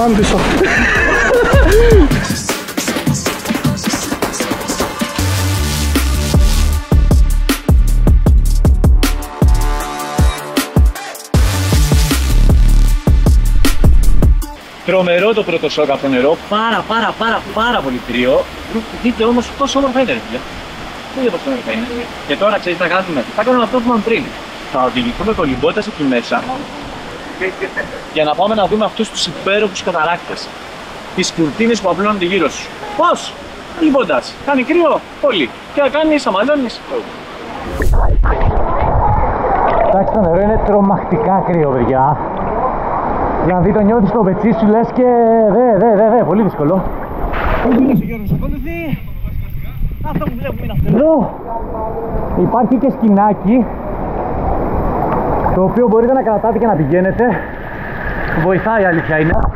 Πάμε πίσω. Τρομερό το πρώτο σοκ από το νερό, πάρα πολύ κρύο. Δείτε όμως πόσο όμορφα είναι, φίλε. Δείτε πόσο όμορφα είναι. Και τώρα ξέρεις τι θα κάνουμε. Θα κάνουμε αυτό που είπαμε πριν. Θα οδηγηθούμε κολυμπώντας εκεί μέσα για να πάμε να δούμε αυτούς τους υπέροχους καταράκτες. Τις κουρτίνες που απλώνονται γύρω σου. Πώς? Κολυμπώντας. Κάνει κρύο, πολύ. Και θα κάνεις, αμαλώνεις. Εντάξει, το νερό είναι τρομακτικά κρύο, παιδιά. Δηλαδή το νιώθεις στο πετσί σου, λες και πολύ δύσκολο. Αυτό που βλέπουμε είναι αυτό. Εδώ υπάρχει και σκηνάκι, το οποίο μπορείτε να κρατάτε και να πηγαίνετε. Βοηθάει, η αλήθεια είναι.